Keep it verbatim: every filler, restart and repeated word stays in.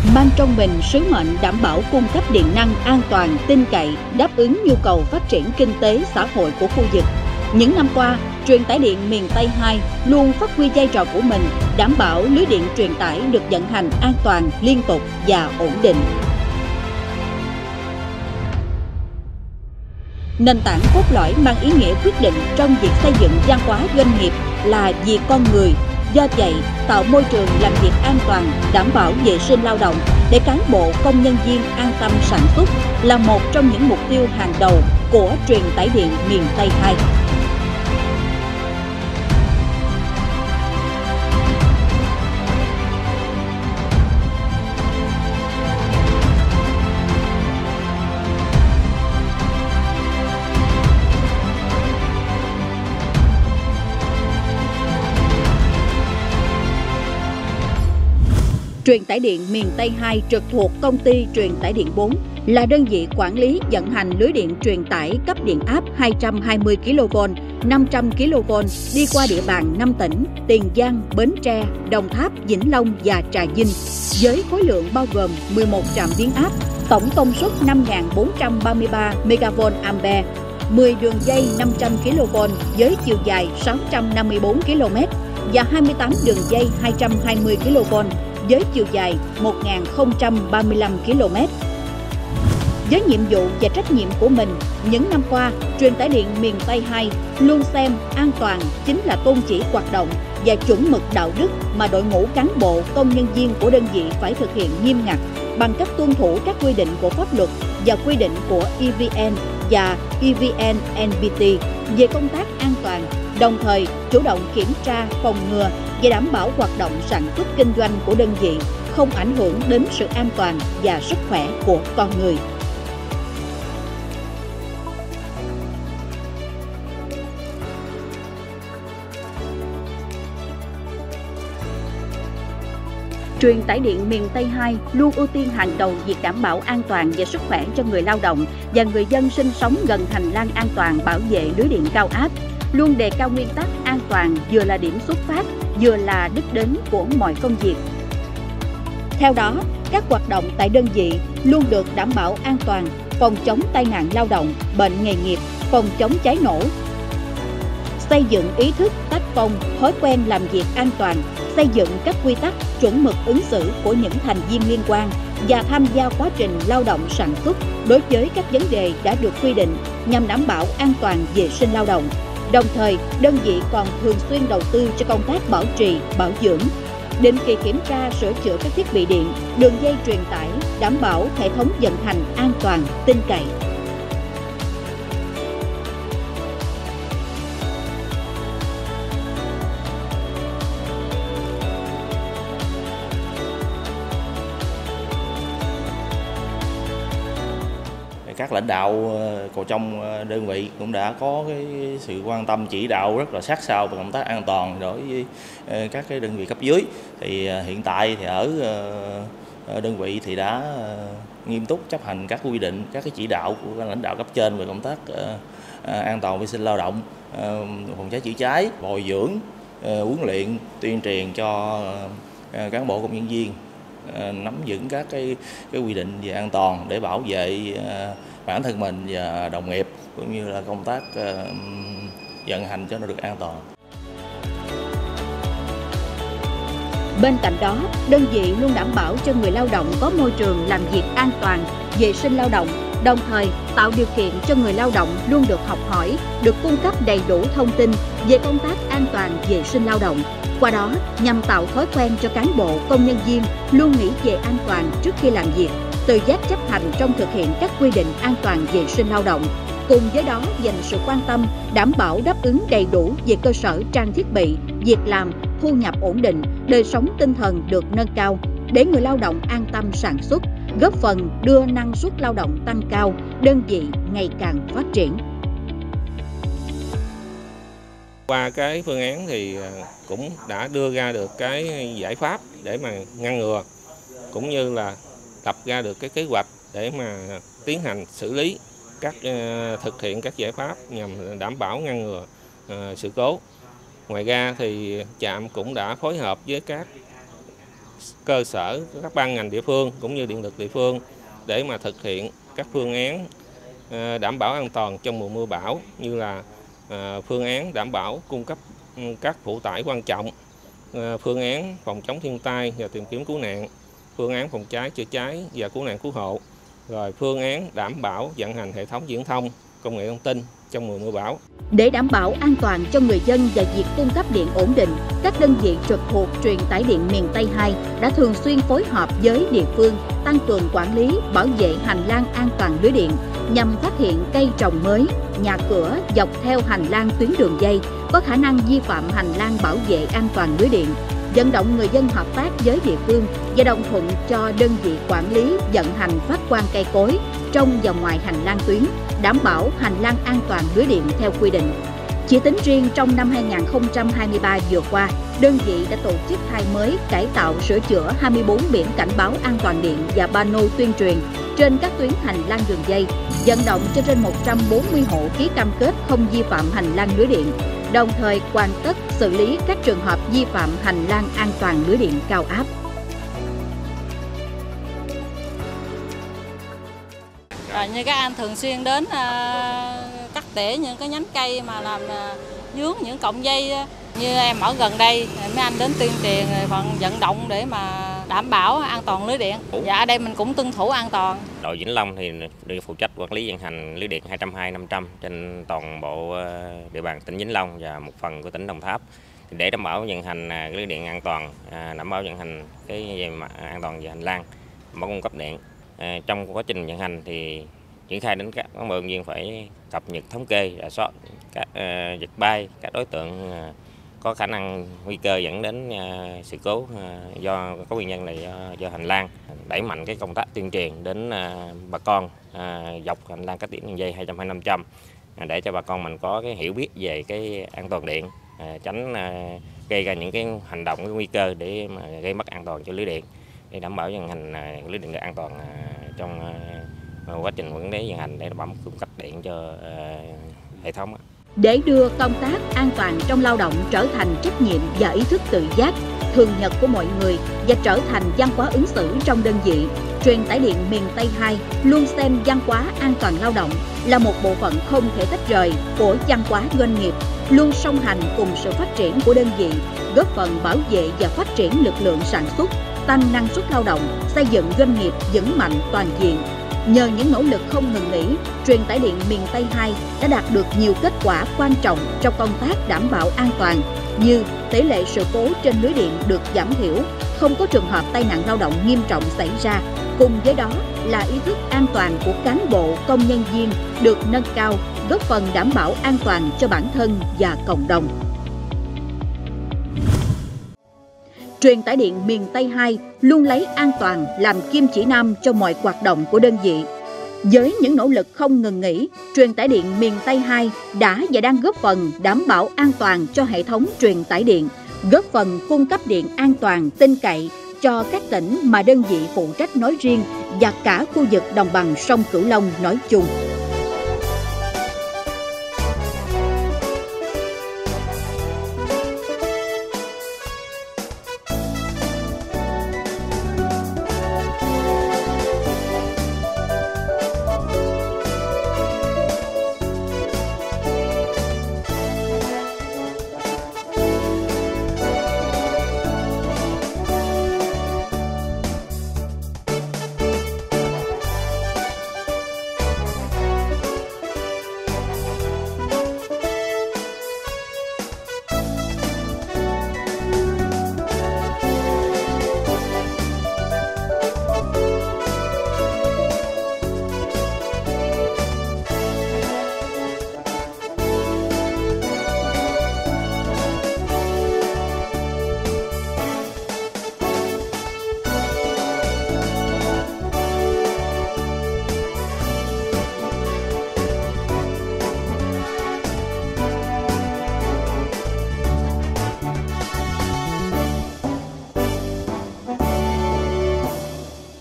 mang trong mình sứ mệnh đảm bảo cung cấp điện năng an toàn, tin cậy, đáp ứng nhu cầu phát triển kinh tế xã hội của khu vực. Những năm qua, truyền tải điện miền Tây hai luôn phát huy vai trò của mình, đảm bảo lưới điện truyền tải được vận hành an toàn, liên tục và ổn định. Nền tảng cốt lõi mang ý nghĩa quyết định trong việc xây dựng văn hóa doanh nghiệp là vì con người. Do vậy, tạo môi trường làm việc an toàn, đảm bảo vệ sinh lao động để cán bộ, công nhân viên an tâm sản xuất là một trong những mục tiêu hàng đầu của truyền tải điện miền Tây hai. Truyền tải điện miền Tây hai trực thuộc công ty truyền tải điện bốn là đơn vị quản lý vận hành lưới điện truyền tải cấp điện áp hai trăm hai mươi ki lô vôn, năm trăm ki lô vôn đi qua địa bàn năm tỉnh Tiền Giang, Bến Tre, Đồng Tháp, Vĩnh Long và Trà Vinh, với khối lượng bao gồm mười một trạm biến áp, tổng công suất năm nghìn bốn trăm ba mươi ba mê ga vôn ampe, mười đường dây năm trăm ki lô vôn với chiều dài sáu trăm năm mươi tư ki lô mét và hai mươi tám đường dây hai trăm hai mươi ki lô vôn với chiều dài một nghìn không trăm ba mươi lăm ki lô mét. Với nhiệm vụ và trách nhiệm của mình, những năm qua, truyền tải điện miền Tây hai luôn xem an toàn chính là tôn chỉ hoạt động và chuẩn mực đạo đức mà đội ngũ cán bộ, công nhân viên của đơn vị phải thực hiện nghiêm ngặt bằng cách tuân thủ các quy định của pháp luật và quy định của e vê en và e vê en en pê tê về công tác an toàn, đồng thời chủ động kiểm tra, phòng ngừa và đảm bảo hoạt động sản xuất kinh doanh của đơn vị không ảnh hưởng đến sự an toàn và sức khỏe của con người. Truyền tải điện miền Tây hai luôn ưu tiên hàng đầu việc đảm bảo an toàn về sức khỏe cho người lao động và người dân sinh sống gần hành lang an toàn bảo vệ lưới điện cao áp, luôn đề cao nguyên tắc an toàn vừa là điểm xuất phát, vừa là đích đến của mọi công việc. Theo đó, các hoạt động tại đơn vị luôn được đảm bảo an toàn, phòng chống tai nạn lao động, bệnh nghề nghiệp, phòng chống cháy nổ, xây dựng ý thức, tác phong, thói quen làm việc an toàn, xây dựng các quy tắc, chuẩn mực ứng xử của những thành viên liên quan và tham gia quá trình lao động sản xuất đối với các vấn đề đã được quy định nhằm đảm bảo an toàn vệ sinh lao động. Đồng thời, đơn vị còn thường xuyên đầu tư cho công tác bảo trì, bảo dưỡng, định kỳ kiểm tra, sửa chữa các thiết bị điện, đường dây truyền tải, đảm bảo hệ thống vận hành an toàn, tin cậy. Các lãnh đạo của trong đơn vị cũng đã có cái sự quan tâm chỉ đạo rất là sát sao về công tác an toàn đối với các cái đơn vị cấp dưới. Thì hiện tại thì ở đơn vị thì đã nghiêm túc chấp hành các quy định, các cái chỉ đạo của các lãnh đạo cấp trên về công tác an toàn vệ sinh lao động, phòng cháy chữa cháy, bồi dưỡng, huấn luyện, tuyên truyền cho cán bộ công nhân viên nắm vững các cái, cái quy định về an toàn để bảo vệ bản thân mình và đồng nghiệp, cũng như là công tác vận hành cho nó được an toàn. Bên cạnh đó, đơn vị luôn đảm bảo cho người lao động có môi trường làm việc an toàn, vệ sinh lao động, đồng thời tạo điều kiện cho người lao động luôn được học hỏi, được cung cấp đầy đủ thông tin về công tác an toàn vệ sinh lao động. Qua đó, nhằm tạo thói quen cho cán bộ, công nhân viên luôn nghĩ về an toàn trước khi làm việc, tự giác chấp hành trong thực hiện các quy định an toàn vệ sinh lao động. Cùng với đó, dành sự quan tâm, đảm bảo đáp ứng đầy đủ về cơ sở trang thiết bị, việc làm, thu nhập ổn định, đời sống tinh thần được nâng cao, để người lao động an tâm sản xuất, góp phần đưa năng suất lao động tăng cao, đơn vị ngày càng phát triển. Qua cái phương án thì cũng đã đưa ra được cái giải pháp để mà ngăn ngừa, cũng như là lập ra được cái kế hoạch để mà tiến hành xử lý các thực hiện các giải pháp nhằm đảm bảo ngăn ngừa uh, sự cố. Ngoài ra thì trạm cũng đã phối hợp với các cơ sở, các ban ngành địa phương cũng như điện lực địa phương để mà thực hiện các phương án đảm bảo an toàn trong mùa mưa bão, như là phương án đảm bảo cung cấp các phụ tải quan trọng, phương án phòng chống thiên tai và tìm kiếm cứu nạn, phương án phòng cháy chữa cháy và cứu nạn cứu hộ, rồi phương án đảm bảo vận hành hệ thống viễn thông, công nghệ thông tin trong mùa mưa bão. Để đảm bảo an toàn cho người dân và việc cung cấp điện ổn định, các đơn vị trực thuộc truyền tải điện miền Tây hai đã thường xuyên phối hợp với địa phương tăng cường quản lý, bảo vệ hành lang an toàn lưới điện nhằm phát hiện cây trồng mới, nhà cửa dọc theo hành lang tuyến đường dây có khả năng vi phạm hành lang bảo vệ an toàn lưới điện, vận động người dân hợp tác với địa phương và đồng thuận cho đơn vị quản lý vận hành phát quang cây cối trong và ngoài hành lang tuyến, đảm bảo hành lang an toàn lưới điện theo quy định. Chỉ tính riêng trong năm hai nghìn không trăm hai mươi ba vừa qua, đơn vị đã tổ chức thay mới, cải tạo, sửa chữa hai mươi bốn biển cảnh báo an toàn điện và pano tuyên truyền trên các tuyến hành lang đường dây, vận động cho trên một trăm bốn mươi hộ ký cam kết không vi phạm hành lang lưới điện, đồng thời hoàn tất xử lý các trường hợp vi phạm hành lang an toàn lưới điện cao áp. Rồi, như các anh thường xuyên đến uh, cắt tỉa những cái nhánh cây mà làm uh, vướng những cọng dây, như em ở gần đây, mấy anh đến tuyên truyền phần vận động để mà đảm bảo an toàn lưới điện. Dạ, ở đây mình cũng tuân thủ an toàn. Đội Vĩnh Long thì được phụ trách quản lý vận hành lưới điện hai trăm hai mươi năm trăm trên toàn bộ địa bàn tỉnh Vĩnh Long và một phần của tỉnh Đồng Tháp. Để đảm bảo vận hành lưới điện an toàn, đảm bảo vận hành cái an toàn về hành lang, bảo cung cấp điện. Trong quá trình vận hành thì triển khai đến các cán bộ nhân viên phải cập nhật thống kê, rà soát các uh, dịch bay, các đối tượng uh, có khả năng nguy cơ dẫn đến uh, sự cố uh, do có nguyên nhân là do, do hành lang, đẩy mạnh cái công tác tuyên truyền đến uh, bà con uh, dọc hành lang các tuyến đường dây hai trăm hai mươi năm trăm uh, để cho bà con mình có cái hiểu biết về cái an toàn điện, uh, tránh uh, gây ra những cái hành động, cái nguy cơ để mà gây mất an toàn cho lưới điện, để đảm bảo vận hành uh, lưới điện được an toàn uh, trong uh, quá trình quản lý vận hành để đảm bảo cung cấp điện cho uh, hệ thống. Để đưa công tác an toàn trong lao động trở thành trách nhiệm và ý thức tự giác, thường nhật của mọi người và trở thành văn hóa ứng xử trong đơn vị, truyền tải điện miền Tây hai luôn xem văn hóa an toàn lao động là một bộ phận không thể tách rời của văn hóa doanh nghiệp, luôn song hành cùng sự phát triển của đơn vị, góp phần bảo vệ và phát triển lực lượng sản xuất, tăng năng suất lao động, xây dựng doanh nghiệp vững mạnh toàn diện. Nhờ những nỗ lực không ngừng nghỉ, truyền tải điện miền Tây hai đã đạt được nhiều kết quả quan trọng trong công tác đảm bảo an toàn, như tỷ lệ sự cố trên lưới điện được giảm thiểu, không có trường hợp tai nạn lao động nghiêm trọng xảy ra. Cùng với đó là ý thức an toàn của cán bộ, công nhân viên được nâng cao, góp phần đảm bảo an toàn cho bản thân và cộng đồng. Truyền tải điện miền Tây hai luôn lấy an toàn làm kim chỉ nam cho mọi hoạt động của đơn vị. Với những nỗ lực không ngừng nghỉ, truyền tải điện miền Tây hai đã và đang góp phần đảm bảo an toàn cho hệ thống truyền tải điện, góp phần cung cấp điện an toàn, tin cậy cho các tỉnh mà đơn vị phụ trách nói riêng và cả khu vực đồng bằng sông Cửu Long nói chung.